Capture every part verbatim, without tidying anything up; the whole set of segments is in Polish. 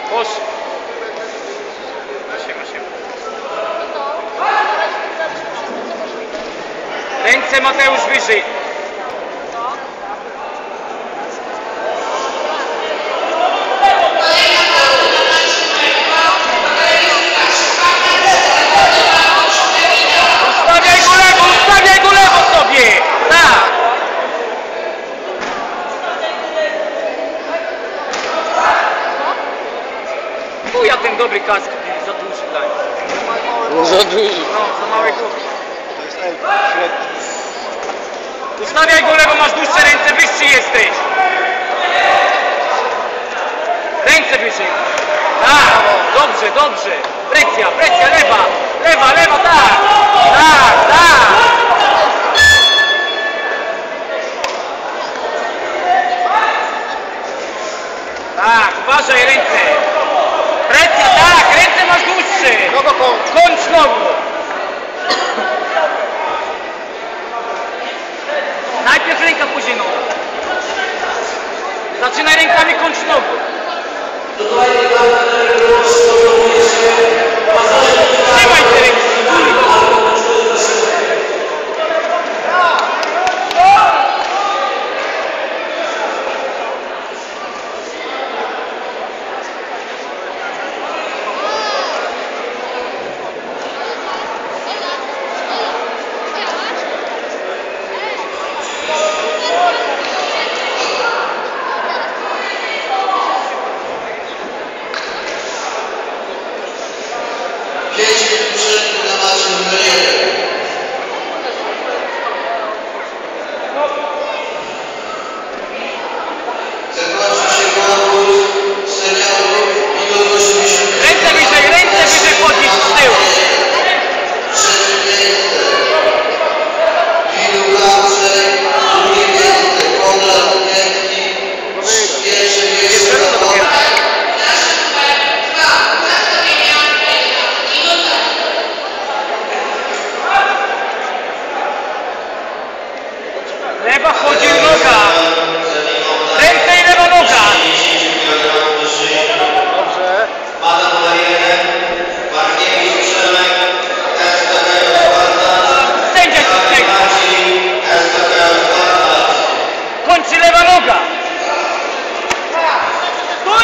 Poszło. Siema, siema. Ręce Mateusz wyżej. Ustawiaj go lewo, ustawiaj go lewo sobie! Tak! Chuja ten dobry kask, za duży dla nich. No za duży. No, za małe głowy. To jest L, średni. Ustawiaj go lewo, masz dłuższe ręce, wyższy jesteś. Ręce wyżej. Tak, dobrze, dobrze. Presja, presja, lewa. Lewa, lewa, tak. Tak, tak. Tak, uważaj ręce. Presja, tak, ręce masz dłuższe. Nogo kończ. Kończ nogą. Najpierw ręka, później noga. Zaczynaj rękami, kończ nogą. Trzymaj te ręce. pięć minut przerwy na mecz numer jeden. Zakończy się konkurs seniorów minut osiemdziesiąt. Ręce wyżej, ręce wyżej podnieść z tyłu. Trzecie miejsce. Wilu Andrzej, drugie miejsce Konrad Niemki, pierwsze miejsce Konrad. Lewa wchodzi noga. Ręce i lewa noga. Dobrze. Pada numer jeden, Markiewicz Przemek, S T B Sparta. Sędzia ci stęka. Marcin, S T B Sparta. Kończy lewa noga. Stój!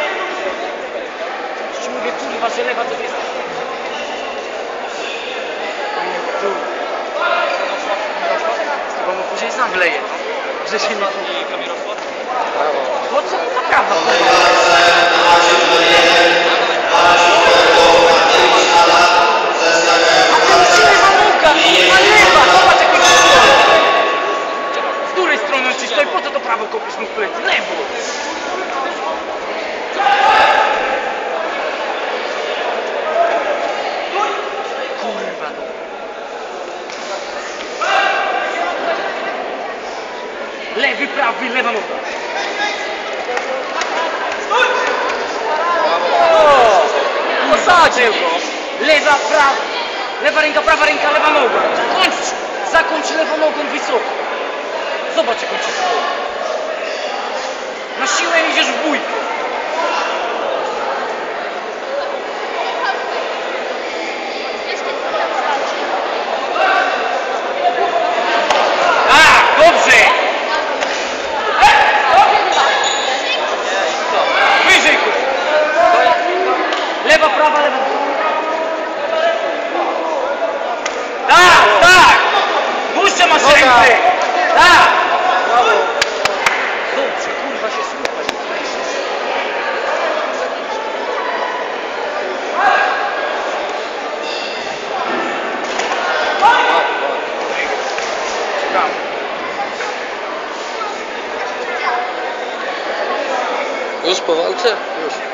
Już ci mówię, kurwa, że lewa to jest... Bo mu później sam wleje, no. Że się nie... Brawo. Po co ta prawa? Z której strony on ci stoi? Po co to prawo kopiesz mu w plecy? Lewo! Kurwa no. Lewy, prawy, lewa noga. O! Posadził go! Lewa, prawa. Lewa ręka, prawa ręka, lewa noga. Kończ! Zakończ lewą nogą wysoko. Zobacz, jak on ci stoi. Na siłę idziesz w bójkę. Tak, dobrze! Wyżej go! Lewa, prawa, lewa. Tak, tak! Dłuższe masz ręce! Tak! Brawo. Dobrze, kurwa się słuchaj. Czekam. Już po walce? Już.